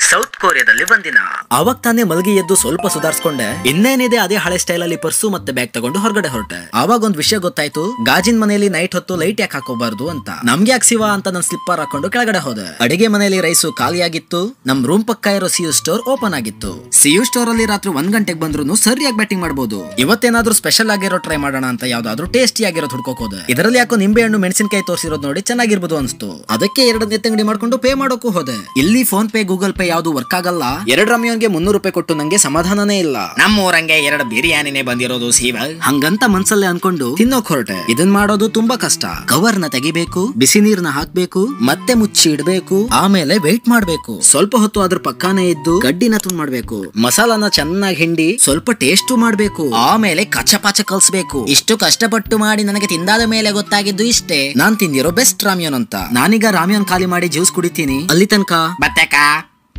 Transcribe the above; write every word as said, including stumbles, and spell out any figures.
South ಕೊರಿಯಾದಲ್ಲಿ ಒಂದಿನ. ಅವಾಗ ತಾನೇ ಮಲಗಿ ಎದ್ದು ಸ್ವಲ್ಪ ಸುಧಾರಿಸ್ಕೊಂಡೆ. ಇನ್ನೇನಿದೆ ಅದೇ ಹಳೆ ಸ್ಟೈಲ್ ಅಲ್ಲಿ ಪರ್ಸು ಮತ್ತೆ ಬ್ಯಾಗ್ ತಗೊಂಡು ಹೊರಗಡೆ ಹೊರಟೆ. ಅವಾಗ ಒಂದ್ ವಿಷಯ ಗೊತ್ತಾಯ್ತು, ಗಾಜಿನ ಮನೆಯಲ್ಲಿ ನೈಟ್ ಹೊತ್ತು ಲೈಟ್ ಯಾಕೆ ಹಾಕೋಬಾರ್ದು ಅಂತ. ನಮ್ಗೆ ಯಾಕೆ ಶಿವ ಅಂತ ನನ್ ಸ್ಲಿಪ್ಪರ್ ಹಾಕೊಂಡು ಕೆಳಗಡೆ ಹೋದೆ. ಅಡಿಗೆ ಮನೆಯಲ್ಲಿ ರೈಸು ಖಾಲಿಯಾಗಿತ್ತು. ನಮ್ ರೂಮ್ ಪಕ್ಕ ಇರೋ ಸಿಯು ಸ್ಟೋರ್ ಓಪನ್ ಆಗಿತ್ತು. ಸಿಯು ಸ್ಟೋರ್ ಅಲ್ಲಿ ರಾತ್ರಿ ಒಂದ್ ಗಂಟೆಗೆ ಬಂದ್ರು ಸರಿಯಾಗಿ ಬ್ಯಾಟಿಂಗ್ ಮಾಡಬಹುದು. ಇವತ್ತೇನಾದ್ರೂ ಸ್ಪೆಷಲ್ ಆಗಿರೋ ಟ್ರೈ ಮಾಡೋಣ ಅಂತ ಯಾವ್ದಾದ್ರು ಟೇಸ್ಟಿ ಆಗಿರೋ ಹುಡ್ಕೋಕ್ ಹೋದೆ. ಇದರಲ್ಲಿ ಯಾಕೋ ನಿಂಬೆ ಹಣ್ಣು ಮೆಣಸಿನಕಾಯಿ ತೋರಿಸಿರೋದು ನೋಡಿ ಚೆನ್ನಾಗಿರ್ಬೋದು ಅನ್ಸ್ತು. ಅದಕ್ಕೆ ಎರಡು ನೆತ್ತಂಗಡಿ ಮಾಡ್ಕೊಂಡು ಪೇ ಮಾಡೋಕು ಹೋದೆ. ಇಲ್ಲಿ ಫೋನ್ ಪೇ ಗೂಗಲ್ ಪೇ ಯಾವ್ದು ವರ್ಕ್ ಆಗಲ್ಲ. ಎರಡು ರಮ್ಯೋನ್ಗೆ ಮುನ್ನೂರು ರೂಪಾಯಿ ಕೊಟ್ಟು ನಂಗೆ ಸಮಾಧಾನನೇ ಇಲ್ಲ. ನಮ್ಮ ಊರಂಗೆ ಎರಡು ಬಿರಿಯಾನಿನೇ ಬಂದಿರೋದು ಸೀವ ಹಂಗಂತ ಮನ್ಸಲ್ಲೇ ಅನ್ಕೊಂಡು ತಿನ್ನೋಕ್ ಹೊರಟೆ. ಇದನ್ ಮಾಡೋದು ತುಂಬಾ ಕಷ್ಟ. ಕವರ್ ನ ತೆಗಿಬೇಕು, ಬಿಸಿ ನೀರ್ನ ಹಾಕ್ಬೇಕು, ಮತ್ತೆ ಮುಚ್ಚಿ ಇಡ್ಬೇಕು, ಆಮೇಲೆ ವೇಟ್ ಮಾಡ್ಬೇಕು. ಸ್ವಲ್ಪ ಹೊತ್ತು ಅದ್ರ ಪಕ್ಕಾನೇ ಇದ್ದು ಗಡ್ಡಿನ ತುಂಡ್ ಮಾಡ್ಬೇಕು. ಮಸಾಲಾನ ಚೆನ್ನಾಗಿ ಹಿಂಡಿ ಸ್ವಲ್ಪ ಟೇಸ್ಟ್ ಮಾಡ್ಬೇಕು. ಆಮೇಲೆ ಕಚ್ಚಪಾಚ ಕಲ್ಸ್ಬೇಕು. ಇಷ್ಟು ಕಷ್ಟಪಟ್ಟು ಮಾಡಿ ನನಗೆ ತಿಂದಾದ ಮೇಲೆ ಗೊತ್ತಾಗಿದ್ದು ಇಷ್ಟೇ, ನಾನ್ ತಿಂದಿರೋ ಬೆಸ್ಟ್ ರಾಮ್ಯೋನ್ ಅಂತ. ನಾನೀಗ ರಾಮ್ಯೋನ್ ಖಾಲಿ ಮಾಡಿ ಜ್ಯೂಸ್ ಕುಡಿತೀನಿ. ಅಲ್ಲಿ ತನಕ ಬತ್ತೇಕ.